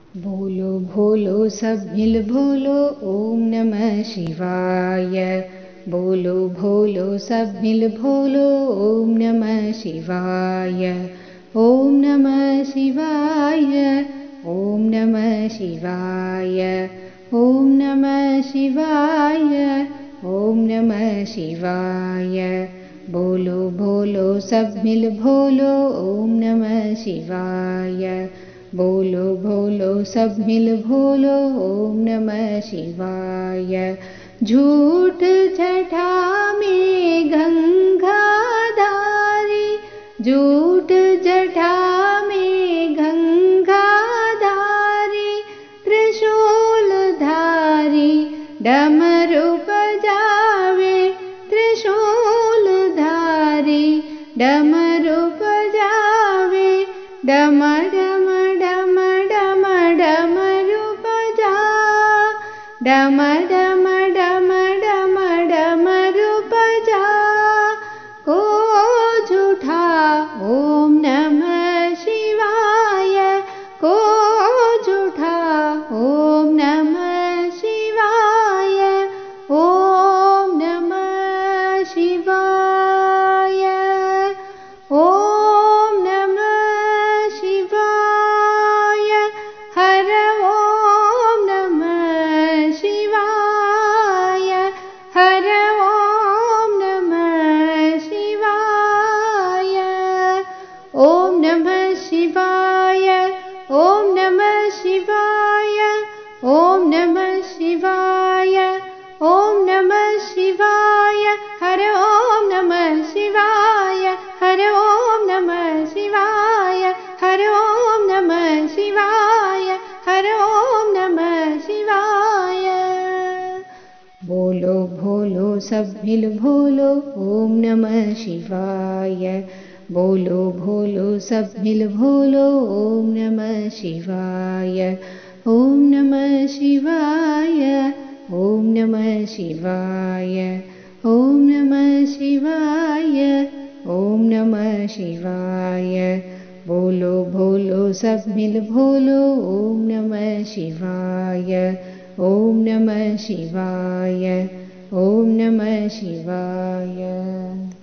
बोलो भोलो सब मिल बोलो ओम नमः शिवाय। बोलो भोलो सब मिल बोलो ओम नमः शिवाय। ओम नमः शिवाय। ओम नमः शिवाय। ओम नमः शिवाय। ओम नमः शिवाय। बोलो भोलो सब मिल बोलो ओम नमः शिवाय। बोलो भोलो सब मिल बोलो ओम नमः शिवाय। झूठ जटा में गंगा धारी, झूठ जटा में गंगा धारी, त्रिशूल धारी डमरू बजावे, त्रिशूल धारी डमरू बजावे, डम डम डम डम डमरू बजा, डम डम डम डम डमरू बजा। को झूठा ओम नमः शिवाय, को झूठा ओम नमः शिवाय। ओम नमः शिवाय। ओम नमः शिवाय। हर ओम नमः शिवाय। हर ओम नमः शिवाय। ओम नमः शिवाय। ओम नमः शिवाय। ओम नमः शिवाय। ओम नमः शिवाय। हर ओम नमः शिवाय। हर ओम नमः शिवाय। हर ओम नमः शिवाय। हर ओम नमः शिवाय। बोलो भोलो सब मिल बोलो ओम नमः शिवाय। बोलो भोलो सब मिल बोलो ओम नमः शिवाय। ओम नमः शिवाय। ओम नमः शिवाय। ओम नमः शिवाय। ओम नमः शिवाय। बोलो भोलो सब मिल बोलो ओम नमः शिवाय। ओम नमः शिवाय। ओम नमः शिवाय।